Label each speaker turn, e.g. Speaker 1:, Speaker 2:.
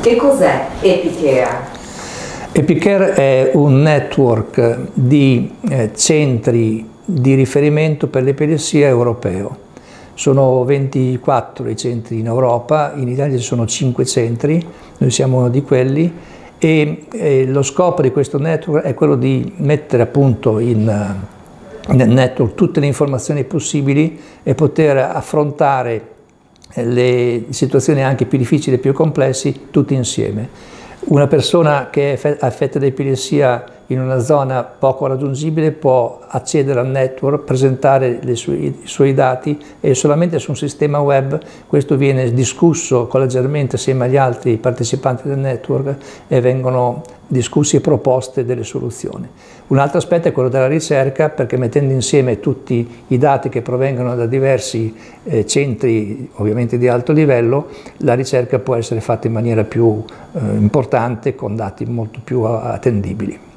Speaker 1: Che cos'è EpiCare?
Speaker 2: EpiCare è un network di centri di riferimento per l'epilessia europeo. Sono 24 i centri in Europa, in Italia ci sono 5 centri, noi siamo uno di quelli e lo scopo di questo network è quello di mettere appunto nel network tutte le informazioni possibili e poter affrontare le situazioni anche più difficili e più complessi tutti insieme. Una persona che è affetta da epilessia in una zona poco raggiungibile può accedere al network, presentare i suoi dati e solamente su un sistema web questo viene discusso collegialmente assieme agli altri partecipanti del network e vengono discussi e proposte delle soluzioni. Un altro aspetto è quello della ricerca, perché mettendo insieme tutti i dati che provengono da diversi centri, ovviamente di alto livello, la ricerca può essere fatta in maniera più importante, con dati molto più attendibili.